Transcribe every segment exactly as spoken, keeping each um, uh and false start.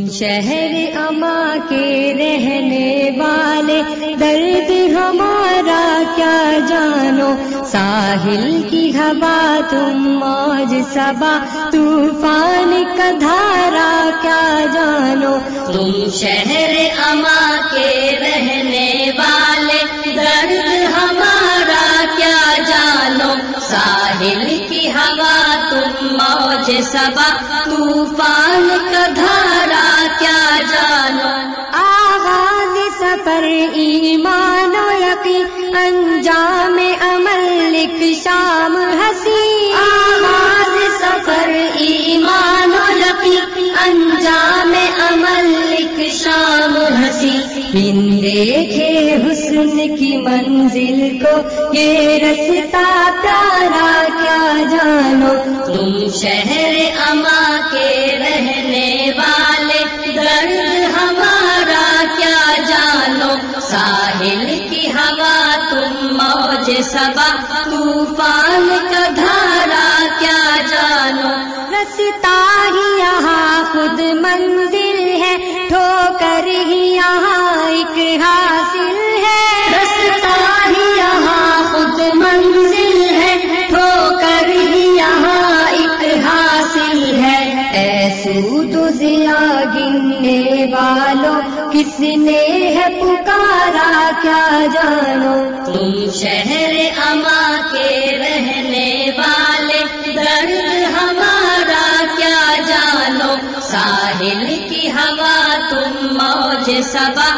شہر اما کے رہنے والے، درد ہمارا کیا جانو، ساحل کی ہوا تم موج صبا، طوفان کا دھارا کیا جانو، تم شہر اما کے رہنے والے، درد ہمارا کیا جانو، ساحل کی ہوا تم موج صبا، طوفان کا دھارا کیا جانو، آغاز سفر ایمان و یقین، انجام عمل ایک شام ہنسی، آغاز سفر ایمان و یقین، انجام عمل ایک شام ہنسی، بن دیکھے حسن کی منزل کو یہ رستہ پیارا کیا جانو، تم شہر اما کے رہنے والے، درد ہمارا کیا جانو، ساحل کی ہوا تم موج صبا، طوفان کا دھارا کیا جانو، رستہ ہی یہاں خود منزل ہے، ٹھوکر ہی یہاں ایک حاصل ہے، رستہ ہی یہاں خود منزل ہے، ٹھوکر ہی یہاں ایک حاصل ہے، اے سود و ضیا گننے والوں کس نے ہے پکارا کیا جانو، تم شہر اما کے رہنے والے، درد ہمارا کیا جانو، ساحل کی ہوا تم موج صبا،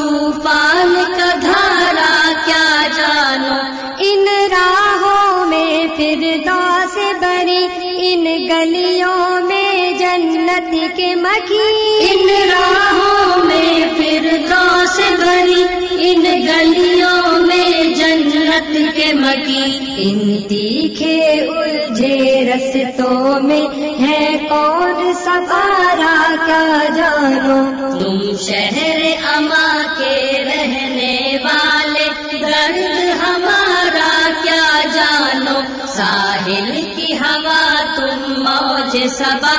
طوفان کا دھارا کیا جانو، ان راہوں میں فردوس بری، ان گلیوں میں جنت کے مکھی، ان راہوں میں فردوس بری، ان گلیوں میں جنت کے مکی، ان تیکھے الجھے رستوں میں ہے کون سوارا کیا جانو، تم شہر اما کے رہنے والے، درد ہمارا کیا جانو، ساحل کی ہوا تم موج صبا،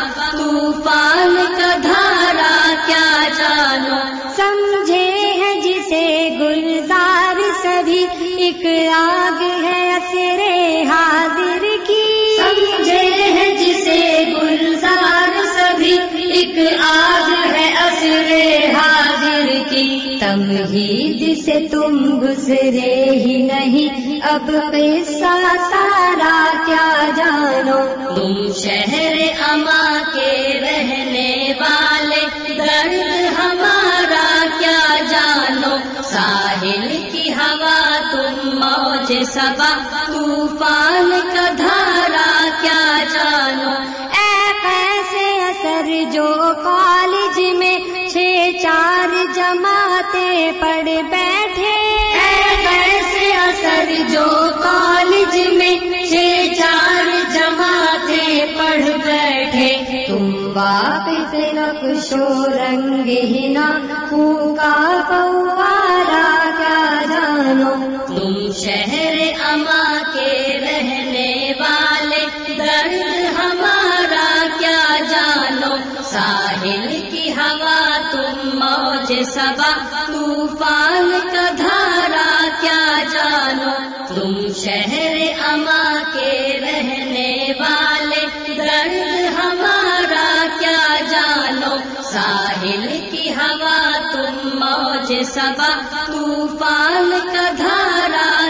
طوفان کا دھارا کیا جانو، سمجھے ہے جسے گلزار سبھی، ایک آگ ہے اسر حاضر کی، سمجھے ہے جسے گلزار سبھی، ایک آگ ہے عصر حاضر کی، تمہید سے تم گزرے ہی نہیں، اب قصہ سارا کیا جانو، تم شہر اما کے رہنے والے، درد ہمارا کیا جانو، ساحل کی ہوا تم موج صبا، طوفان کا دھارا کیا جانو، اے کیسے اثر جو کالج میں چھ چار جماعتیں پڑھ بیٹھے، اے کیسے اثر جو کالج میں چھ چار جماعتیں پڑھ بیٹھے، تم واقف نقش و رنگ ہی نہ پھونکا فوارا کیا جانو، تم شہر اما کے رہنے والے، درد ہمارا کیا جانو، ساحل کی ہوا تم موج صبا، طوفان کا دھارا کیا جانو، تم شہر اما کے رہنے والے، درد ہمارا کیا جانو، ساحل کی ہوا تم موج صبا، طوفان کا دھارا